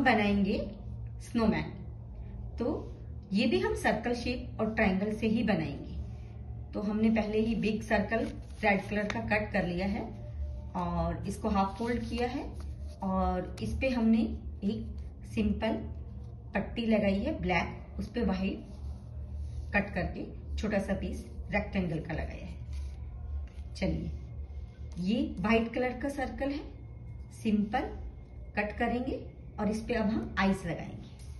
हम बनाएंगे स्नोमैन। तो ये भी हम सर्कल शेप और ट्रायंगल से ही बनाएंगे। तो हमने पहले ही बिग सर्कल रेड कलर का कट कर लिया है और इसको हाफ फोल्ड किया है और इस पे हमने एक सिंपल पट्टी लगाई है ब्लैक, उस पे वाइट कट करके छोटा सा पीस रेक्टेंगल का लगाया है। चलिए, ये वाइट कलर का सर्कल है, सिंपल कट करेंगे और इस पे अब हम आइस लगाएंगे।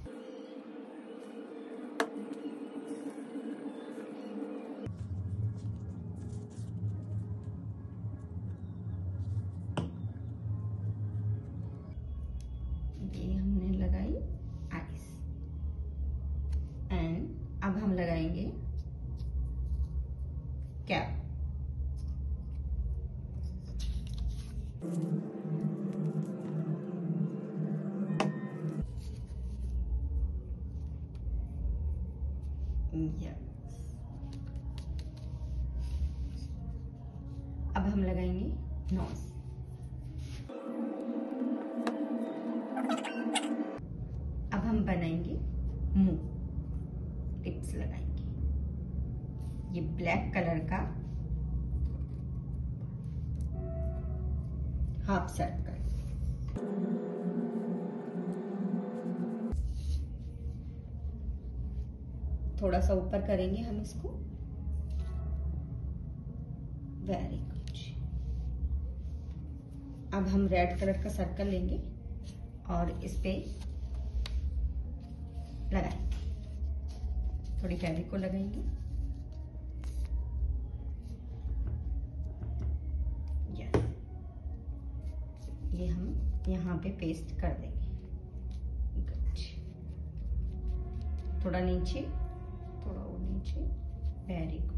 ये हमने लगाई आइस एंड अब हम लगाएंगे कैप। अब हम लगाएंगे नोज। अब हम बनाएंगे मुंह, लिप्स लगाएंगे। ये ब्लैक कलर का हाफ सर्कल। थोड़ा सा ऊपर करेंगे हम इसको। Very good. अब हम रेड कलर का सर्कल लेंगे और इस पे लगाएंगे, थोड़ी फेविकोल लगाएंगे। यस, ये हम यहाँ पे पेस्ट कर देंगे। गुड। थोड़ा नीचे, थोड़ा और नीचे। Very good.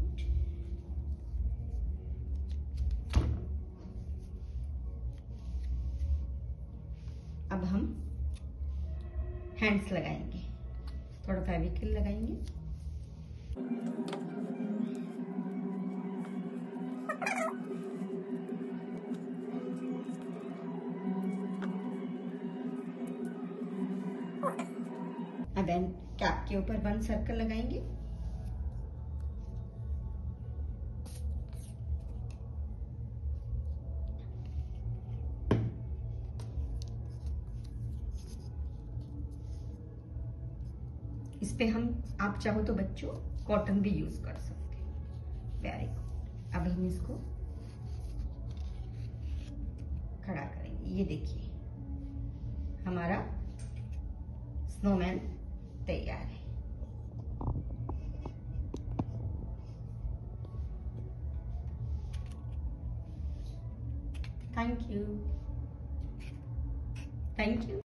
अब हम हैंड्स लगाएंगे, थोड़ा फेविकोल लगाएंगे। अब कैप के ऊपर 1 सर्कल लगाएंगे। इस पे हम, आप चाहो तो बच्चों कॉटन भी यूज कर सकते हैं। Very good. अब हम इसको खड़ा करेंगे। ये देखिए, हमारा स्नोमैन तैयार है। Thank you. Thank you.